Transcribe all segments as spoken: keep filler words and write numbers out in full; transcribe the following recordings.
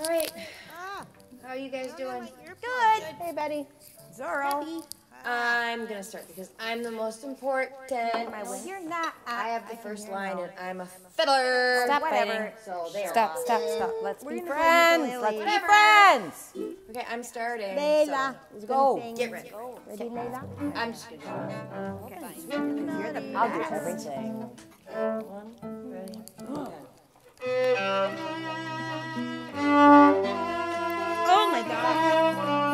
All right. How are you guys doing? Good. Hey, Betty. Zorro. I'm gonna start because I'm the most important. Well, you're not. I have the first line, and I'm a fiddler. Stop Whatever. fighting. So there. Stop, stop, stop. Let's We're be gonna go friends. ukulele. Let's be Whatever. friends. Okay, I'm starting. Layla. Let's go. Get ready. Ready, Layla? I'm just gonna. Okay. You're the I'll do best. everything. One, ready. Okay. Oh my God.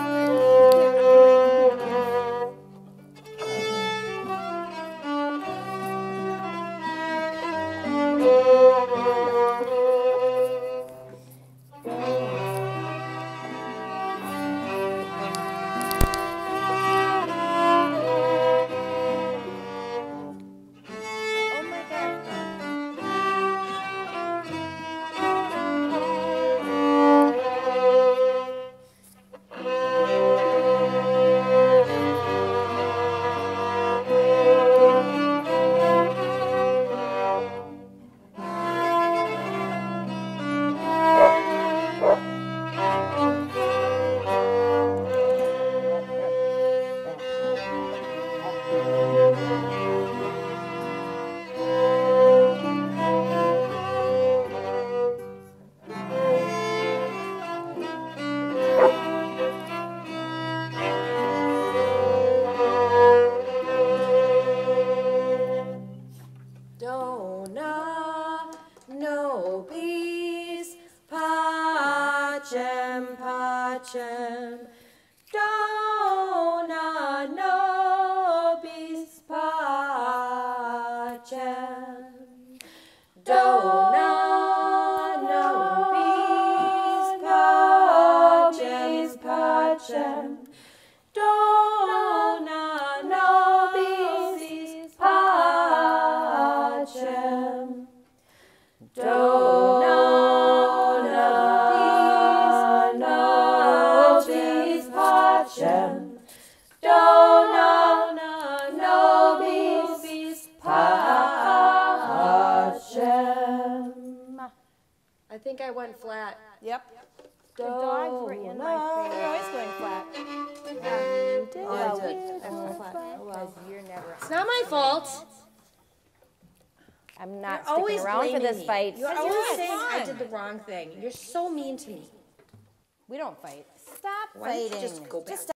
Dona, Nobis, Pacem, Pacem. Dona, Nobis, Pacem. Dona, Nobis, Pacem, Pacem. Dona, Nobis, Pacem. Dona, Nobis, Pacem. Dona, Nobis, Pacem. I think I went flat. Yep. The dog's right in my face. You're always going flat. Yeah, you did. Oh, I did. I went flat. Oh, well. You're never. It's not my fault. I'm not You're sticking always around for blaming this me. fight. You're Because always you're saying I fun. did the wrong thing. You're so mean to me. We don't fight. Stop Why don't you fighting. just go back? Just